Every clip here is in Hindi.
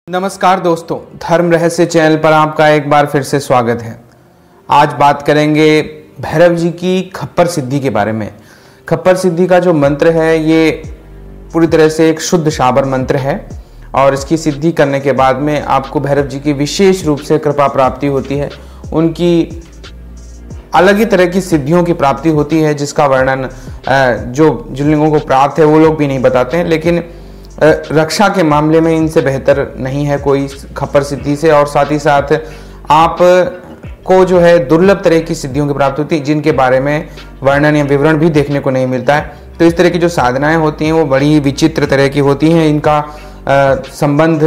नमस्कार दोस्तों, धर्म रहस्य चैनल पर आपका एक बार फिर से स्वागत है। आज बात करेंगे भैरव जी की खप्पर सिद्धि के बारे में। खप्पर सिद्धि का जो मंत्र है ये पूरी तरह से एक शुद्ध शाबर मंत्र है और इसकी सिद्धि करने के बाद में आपको भैरव जी की विशेष रूप से कृपा प्राप्ति होती है। उनकी अलग ही तरह की सिद्धियों की प्राप्ति होती है जिसका वर्णन जिन लोगों को प्राप्त है वो लोग भी नहीं बताते हैं, लेकिन रक्षा के मामले में इनसे बेहतर नहीं है कोई खप्पर सिद्धि से। और साथ ही साथ आप को जो है दुर्लभ तरह की सिद्धियों की प्राप्ति होती है जिनके बारे में वर्णन या विवरण भी देखने को नहीं मिलता है। तो इस तरह की जो साधनाएं होती हैं वो बड़ी विचित्र तरह की होती हैं। इनका संबंध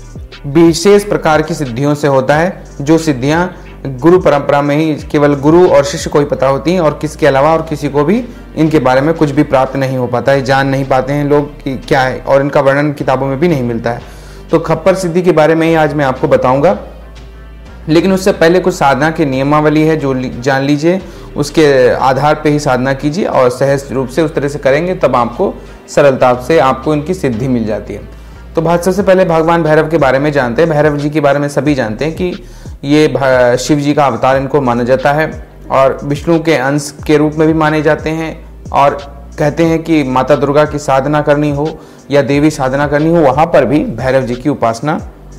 विशेष प्रकार की सिद्धियों से होता है, जो सिद्धियां गुरु परंपरा में ही केवल गुरु और शिष्य को ही पता होती हैं और किसके अलावा और किसी को भी इनके बारे में कुछ भी प्राप्त नहीं हो पाता है, जान नहीं पाते हैं लोग कि क्या है, और इनका वर्णन किताबों में भी नहीं मिलता है। तो खप्पर सिद्धि के बारे में ही आज मैं आपको बताऊंगा, लेकिन उससे पहले कुछ साधना की नियमावली है जो जान लीजिए। उसके आधार पर ही साधना कीजिए और सहज रूप से उस तरह से करेंगे तब आपको सरलता से आपको इनकी सिद्धि मिल जाती है। तो सबसे पहले भगवान भैरव के बारे में जानते हैं। भैरव जी के बारे में सभी जानते हैं कि ये शिव जी का अवतार इनको माना जाता है और विष्णु के अंश के रूप में भी माने जाते हैं। और कहते हैं कि माता दुर्गा की साधना करनी हो या देवी साधना करनी हो, वहां पर भी भैरव जी की उपासना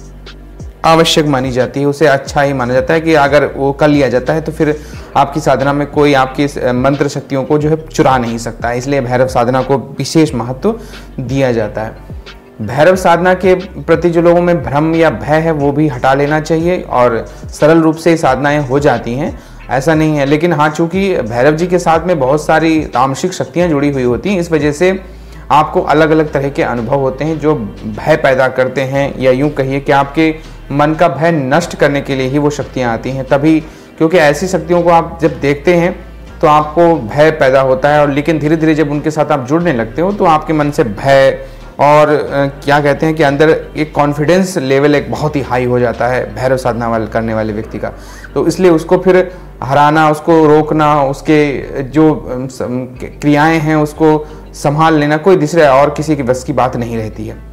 आवश्यक मानी जाती है। उसे अच्छा ही माना जाता है कि अगर वो कर लिया जाता है तो फिर आपकी साधना में कोई आपकी मंत्र शक्तियों को जो है चुरा नहीं सकता है। इसलिए भैरव साधना को विशेष महत्व दिया जाता है। भैरव साधना के प्रति जो लोगों में भ्रम या भय है वो भी हटा लेना चाहिए और सरल रूप से साधनाएं हो जाती हैं, ऐसा नहीं है। लेकिन हाँ, चूंकि भैरव जी के साथ में बहुत सारी तामसिक शक्तियां जुड़ी हुई होती हैं, इस वजह से आपको अलग अलग तरह के अनुभव होते हैं जो भय पैदा करते हैं, या यूं कहिए कि आपके मन का भय नष्ट करने के लिए ही वो शक्तियाँ आती हैं। तभी क्योंकि ऐसी शक्तियों को आप जब देखते हैं तो आपको भय पैदा होता है, और लेकिन धीरे धीरे जब उनके साथ आप जुड़ने लगते हो तो आपके मन से भय और क्या कहते हैं कि अंदर एक कॉन्फिडेंस लेवल एक बहुत ही हाई हो जाता है भैरव साधना करने वाले व्यक्ति का। तो इसलिए उसको फिर हराना, उसको रोकना, उसके जो क्रियाएं हैं उसको संभाल लेना कोई दूसरे और किसी की बस की बात नहीं रहती है।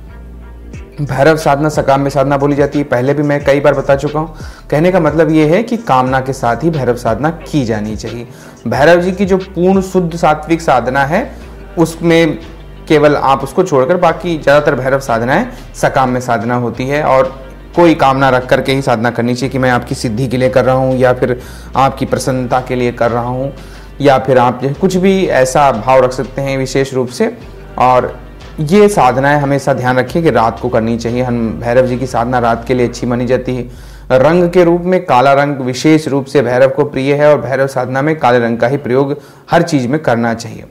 भैरव साधना सकाम्य साधना बोली जाती है, पहले भी मैं कई बार बता चुका हूँ। कहने का मतलब ये है कि कामना के साथ ही भैरव साधना की जानी चाहिए। भैरव जी की जो पूर्ण शुद्ध सात्विक साधना है उसमें केवल आप उसको छोड़कर बाकी ज़्यादातर भैरव साधनाएं सकाम्य साधना होती है, और कोई कामना रख करके ही साधना करनी चाहिए कि मैं आपकी सिद्धि के लिए कर रहा हूँ या फिर आपकी प्रसन्नता के लिए कर रहा हूँ, या फिर आप कुछ भी ऐसा भाव रख सकते हैं विशेष रूप से। और ये साधनाएं हमेशा ध्यान रखिए कि रात को करनी चाहिए। हम भैरव जी की साधना रात के लिए अच्छी मानी जाती है। रंग के रूप में काला रंग विशेष रूप से भैरव को प्रिय है और भैरव साधना में काले रंग का ही प्रयोग हर चीज में करना चाहिए।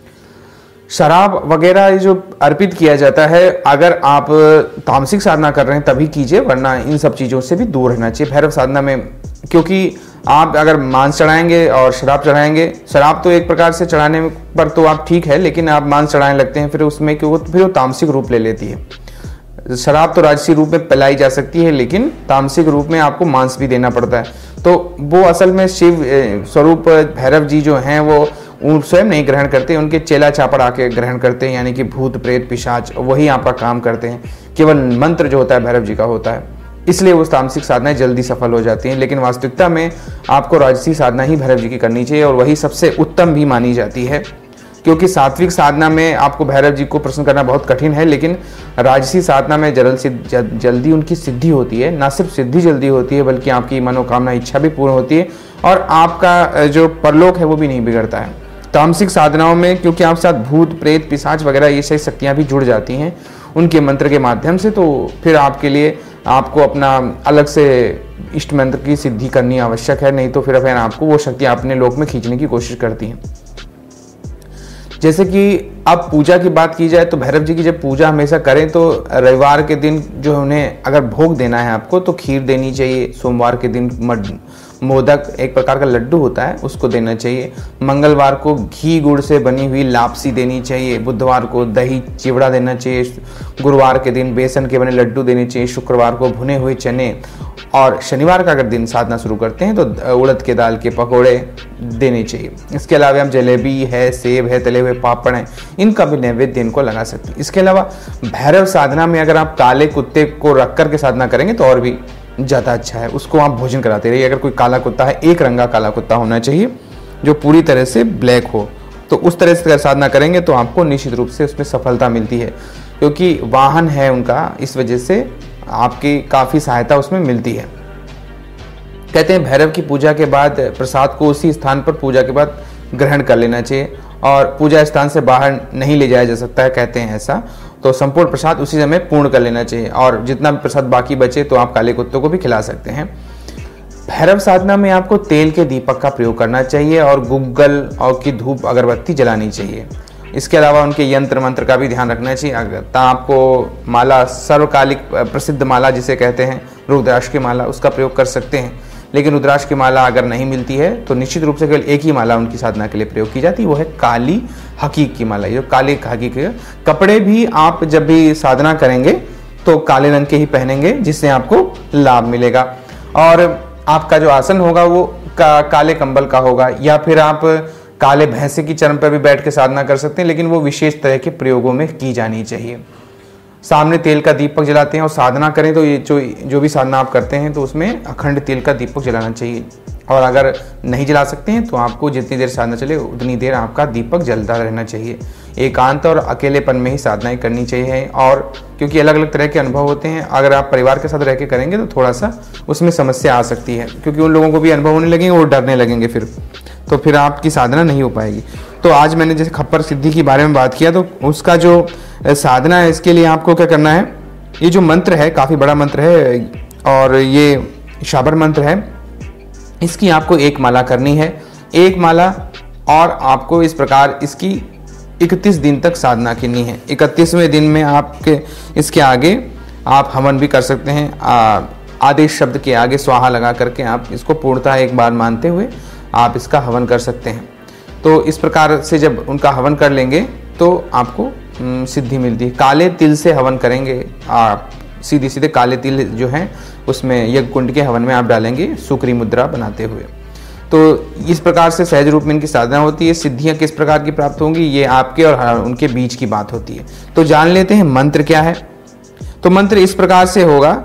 शराब वगैरह जो अर्पित किया जाता है, अगर आप तामसिक साधना कर रहे हैं तभी कीजिए, वरना इन सब चीज़ों से भी दूर रहना चाहिए भैरव साधना में। क्योंकि आप अगर मांस चढ़ाएंगे और शराब चढ़ाएंगे, शराब तो एक प्रकार से चढ़ाने पर तो आप ठीक है, लेकिन आप मांस चढ़ाने लगते हैं फिर उसमें क्योंकि फिर वो तामसिक रूप ले लेती है। शराब तो राजसी रूप में पिलाई जा सकती है, लेकिन तामसिक रूप में आपको मांस भी देना पड़ता है। तो वो असल में शिव स्वरूप भैरव जी जो हैं वो स्वयं नहीं ग्रहण करते, उनके चेला चापड़ आके ग्रहण करते हैं, यानी कि भूत प्रेत पिशाच वही आपका काम करते हैं। केवल मंत्र जो होता है भैरव जी का होता है, इसलिए वो तामसिक साधनाएं जल्दी सफल हो जाती हैं। लेकिन वास्तविकता में आपको राजसी साधना ही भैरव जी की करनी चाहिए और वही सबसे उत्तम भी मानी जाती है, क्योंकि सात्विक साधना में आपको भैरव जी को प्रसन्न करना बहुत कठिन है, लेकिन राजसी साधना में जल्दी उनकी सिद्धि होती है। ना सिर्फ सिद्धि जल्दी होती है बल्कि आपकी मनोकामना इच्छा भी पूर्ण होती है और आपका जो परलोक है वो भी नहीं बिगड़ता है। तामसिक साधनाओं में क्योंकि आप साथ भूत प्रेत पिशाच वगैरह ये सही शक्तियाँ भी जुड़ जाती हैं उनके मंत्र के माध्यम से, तो फिर आपके लिए आपको अपना अलग से इष्ट मंत्र की सिद्धि करनी आवश्यक है, नहीं तो फिर आपको वो शक्तियाँ अपने लोक में खींचने की कोशिश करती हैं। जैसे कि अब पूजा की बात की जाए तो भैरव जी की जब पूजा हमेशा करें तो रविवार के दिन जो उन्हें अगर भोग देना है आपको तो खीर देनी चाहिए। सोमवार के दिन मोदक एक प्रकार का लड्डू होता है उसको देना चाहिए। मंगलवार को घी गुड़ से बनी हुई लापसी देनी चाहिए। बुधवार को दही चिवड़ा देना चाहिए। गुरुवार के दिन बेसन के बने लड्डू देने चाहिए। शुक्रवार को भुने हुए चने, और शनिवार का अगर दिन साधना शुरू करते हैं तो उड़द के दाल के पकोड़े देने चाहिए। इसके अलावा हम जलेबी है, सेब है, तले हुए पापड़ हैं, इनका भी नैवेद्य इनको लगा सकते हैं। इसके अलावा भैरव साधना में अगर आप काले कुत्ते को रख करके साधना करेंगे तो और भी ज़्यादा अच्छा है। उसको आप भोजन कराते रहिए। अगर कोई काला कुत्ता है, एक रंगा काला कुत्ता होना चाहिए जो पूरी तरह से ब्लैक हो, तो उस तरह से अगर साधना करेंगे तो आपको निश्चित रूप से उसमें सफलता मिलती है, क्योंकि वाहन है उनका, इस वजह से आपकी काफ़ी सहायता उसमें मिलती है। कहते हैं भैरव की पूजा के बाद प्रसाद को उसी स्थान पर पूजा के बाद ग्रहण कर लेना चाहिए, और पूजा स्थान से बाहर नहीं ले जाया जा सकता है, कहते हैं ऐसा। तो संपूर्ण प्रसाद उसी समय पूर्ण कर लेना चाहिए, और जितना भी प्रसाद बाकी बचे तो आप काले कुत्तों को भी खिला सकते हैं। भैरव साधना में आपको तेल के दीपक का प्रयोग करना चाहिए और गुग्गल और की धूप अगरबत्ती जलानी चाहिए। इसके अलावा उनके यंत्र मंत्र का भी ध्यान रखना चाहिए। अगर आपको माला, सर्वकालिक प्रसिद्ध माला जिसे कहते हैं रुद्राक्ष की माला, उसका प्रयोग कर सकते हैं। लेकिन रुद्राक्ष की माला अगर नहीं मिलती है तो निश्चित रूप से केवल एक ही माला उनकी साधना के लिए प्रयोग की जाती है, वो है काली हकीक की माला। ये काली हकीक है। कपड़े भी आप जब भी साधना करेंगे तो काले रंग के ही पहनेंगे, जिससे आपको लाभ मिलेगा। और आपका जो आसन होगा वो काले कंबल का होगा, या फिर आप काले भैंसे की चर्म पर भी बैठ के साधना कर सकते हैं, लेकिन वो विशेष तरह के प्रयोगों में की जानी चाहिए। सामने तेल का दीपक जलाते हैं और साधना करें तो ये जो भी साधना आप करते हैं तो उसमें अखंड तेल का दीपक जलाना चाहिए। और अगर नहीं जला सकते हैं तो आपको जितनी देर साधना चले उतनी देर आपका दीपक जलता रहना चाहिए। एकांत और अकेलेपन में ही साधनाएं करनी चाहिए, और क्योंकि अलग अलग तरह के अनुभव होते हैं। अगर आप परिवार के साथ रह के करेंगे तो थोड़ा सा उसमें समस्या आ सकती है, क्योंकि उन लोगों को भी अनुभव होने लगेंगे, वो डरने लगेंगे, फिर आपकी साधना नहीं हो पाएगी। तो आज मैंने जैसे खप्पर सिद्धि के बारे में बात किया, तो उसका जो साधना है इसके लिए आपको क्या करना है, ये जो मंत्र है काफ़ी बड़ा मंत्र है और ये शाबर मंत्र है। इसकी आपको एक माला करनी है, एक माला, और आपको इस प्रकार इसकी 31 दिन तक साधना करनी है। 31वें दिन में आपके इसके आगे आप हवन भी कर सकते हैं। आदेश शब्द के आगे स्वाहा लगा करके आप इसको पूर्णतः एक बार मानते हुए आप इसका हवन कर सकते हैं। तो इस प्रकार से जब उनका हवन कर लेंगे तो आपको सिद्धि मिलती है। काले तिल से हवन करेंगे आप, सीधे सीधे काले तिल जो हैं उसमें यज्ञ कुंड के हवन में आप डालेंगे सुक्री मुद्रा बनाते हुए। तो इस प्रकार से सहज रूप में इनकी साधना होती है। सिद्धियां किस प्रकार की प्राप्त होंगी ये आपके और उनके बीच की बात होती है। तो जान लेते हैं मंत्र क्या है। तो मंत्र इस प्रकार से होगा,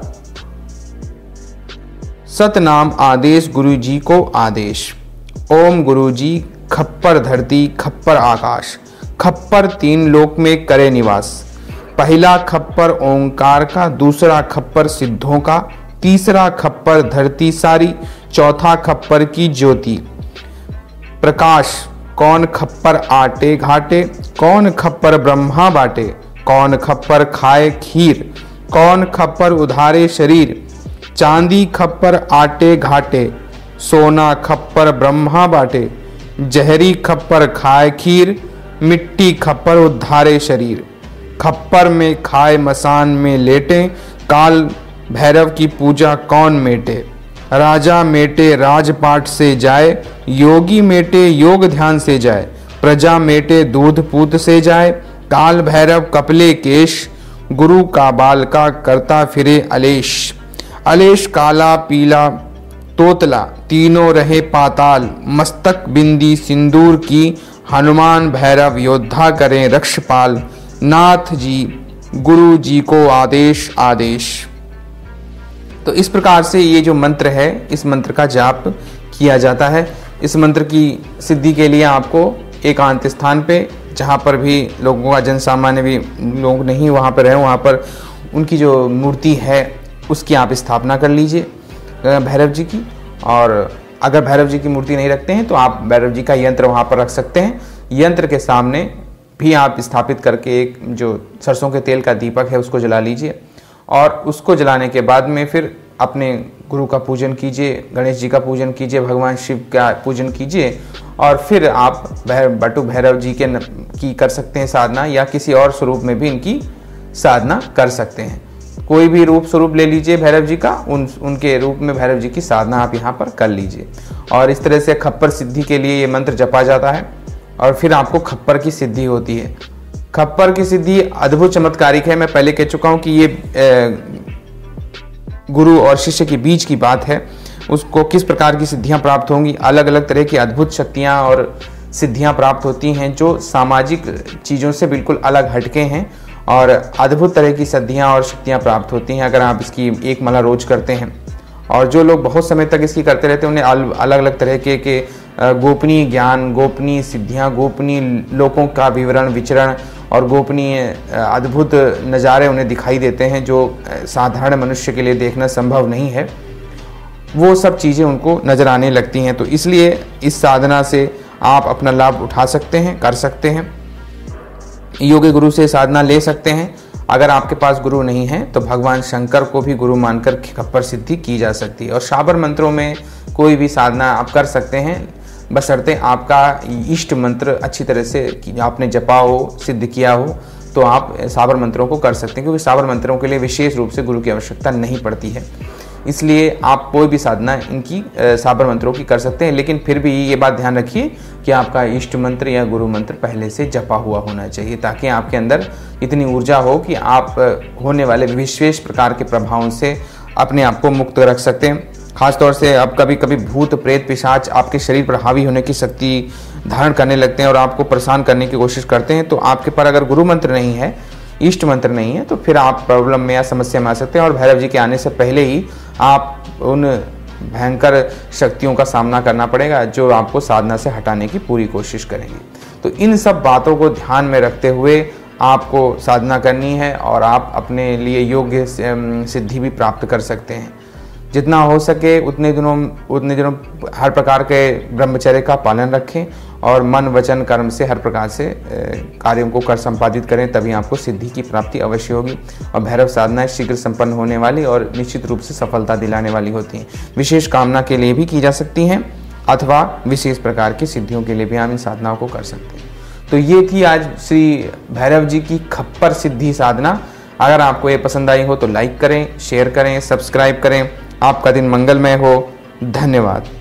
सतनाम आदेश गुरु जी को आदेश। ओम गुरु जी खप्पर धरती खप्पर आकाश, खप्पर 3 लोक में करे निवास। पहला खप्पर ओंकार का, दूसरा खप्पर सिद्धों का, तीसरा खप्पर धरती सारी, चौथा खप्पर की ज्योति प्रकाश। कौन खप्पर आटे घाटे, कौन खप्पर ब्रह्मा बाटे, कौन खप्पर खाए खीर, कौन खप्पर उधारे शरीर। चांदी खप्पर आटे घाटे, सोना खप्पर ब्रह्मा बाटे, जहरी खप्पर खाए खीर, मिट्टी खप्पर उद्धारे शरीर। खप्पर में खाए मसान में लेटे, काल भैरव की पूजा कौन मेटे। राजा मेटे राजपाट से जाए, योगी मेटे योग ध्यान से जाए, प्रजा मेटे दूध पूत से जाए। काल भैरव कपले केश, गुरु का बाल का करता फिरे अलेश। अलेश काला पीला तोतला, तीनों रहे पाताल। मस्तक बिंदी सिंदूर की, हनुमान भैरव योद्धा करें रक्षपाल। नाथ जी गुरु जी को आदेश आदेश। तो इस प्रकार से ये जो मंत्र है इस मंत्र का जाप किया जाता है। इस मंत्र की सिद्धि के लिए आपको एकांत स्थान पे, जहाँ पर भी लोगों का जन सामान्य भी लोग नहीं वहाँ पर है, वहाँ पर उनकी जो मूर्ति है उसकी आप स्थापना कर लीजिए भैरव जी की। और अगर भैरव जी की मूर्ति नहीं रखते हैं तो आप भैरव जी का यंत्र वहाँ पर रख सकते हैं। यंत्र के सामने भी आप स्थापित करके एक जो सरसों के तेल का दीपक है उसको जला लीजिए, और उसको जलाने के बाद में फिर अपने गुरु का पूजन कीजिए, गणेश जी का पूजन कीजिए, भगवान शिव का पूजन कीजिए, और फिर आप बटु भैरव जी की कर सकते हैं साधना, या किसी और स्वरूप में भी इनकी साधना कर सकते हैं। कोई भी रूप स्वरूप ले लीजिए भैरव जी का, उनके रूप में भैरव जी की साधना आप यहाँ पर कर लीजिए। और इस तरह से खप्पर सिद्धि के लिए ये मंत्र जपा जाता है और फिर आपको खप्पर की सिद्धि होती है। खप्पर की सिद्धि अद्भुत चमत्कारिक है। मैं पहले कह चुका हूँ कि ये गुरु और शिष्य के बीच की बात है। उसको किस प्रकार की सिद्धियां प्राप्त होंगी, अलग अलग तरह की अद्भुत शक्तियां और सिद्धियां प्राप्त होती हैं जो सामाजिक चीज़ों से बिल्कुल अलग हटके हैं और अद्भुत तरह की सिद्धियां और शक्तियां प्राप्त होती हैं अगर आप इसकी एक माला रोज करते हैं। और जो लोग बहुत समय तक इसकी करते रहते हैं उन्हें अलग अलग तरह के गोपनीय ज्ञान, गोपनीय सिद्धियां, गोपनीय लोगों का विवरण विचरण और गोपनीय अद्भुत नज़ारे उन्हें दिखाई देते हैं जो साधारण मनुष्य के लिए देखना संभव नहीं है। वो सब चीज़ें उनको नज़र आने लगती हैं। तो इसलिए इस साधना से आप अपना लाभ उठा सकते हैं, कर सकते हैं। योग्य गुरु से साधना ले सकते हैं। अगर आपके पास गुरु नहीं है तो भगवान शंकर को भी गुरु मानकर खप्पर सिद्धि की जा सकती है। और शाबर मंत्रों में कोई भी साधना आप कर सकते हैं, बशर्ते आपका इष्ट मंत्र अच्छी तरह से आपने जपा हो, सिद्ध किया हो, तो आप साबर मंत्रों को कर सकते हैं, क्योंकि साबर मंत्रों के लिए विशेष रूप से गुरु की आवश्यकता नहीं पड़ती है। इसलिए आप कोई भी साधना इनकी साबर मंत्रों की कर सकते हैं, लेकिन फिर भी ये बात ध्यान रखिए कि आपका इष्ट मंत्र या गुरु मंत्र पहले से जपा हुआ होना चाहिए, ताकि आपके अंदर इतनी ऊर्जा हो कि आप होने वाले विशेष प्रकार के प्रभावों से अपने आप को मुक्त रख सकते हैं। खासतौर से अब कभी कभी भूत प्रेत पिशाच आपके शरीर पर हावी होने की शक्ति धारण करने लगते हैं और आपको परेशान करने की कोशिश करते हैं। तो आपके पास अगर गुरु मंत्र नहीं है, इष्ट मंत्र नहीं है, तो फिर आप प्रॉब्लम में या समस्या में आ सकते हैं और भैरव जी के आने से पहले ही आप उन भयंकर शक्तियों का सामना करना पड़ेगा जो आपको साधना से हटाने की पूरी कोशिश करेंगे। तो इन सब बातों को ध्यान में रखते हुए आपको साधना करनी है और आप अपने लिए योग्य सिद्धि भी प्राप्त कर सकते हैं। जितना हो सके उतने दिनों हर प्रकार के ब्रह्मचर्य का पालन रखें और मन वचन कर्म से हर प्रकार से कार्यों को कर संपादित करें, तभी आपको सिद्धि की प्राप्ति अवश्य होगी। और भैरव साधनाएं शीघ्र संपन्न होने वाली और निश्चित रूप से सफलता दिलाने वाली होती हैं। विशेष कामना के लिए भी की जा सकती हैं अथवा विशेष प्रकार की सिद्धियों के लिए भी हम इन साधनाओं को कर सकते हैं। तो ये थी आज श्री भैरव जी की खप्पर सिद्धि साधना। अगर आपको ये पसंद आई हो तो लाइक करें, शेयर करें, सब्सक्राइब करें। आपका दिन मंगलमय हो। धन्यवाद।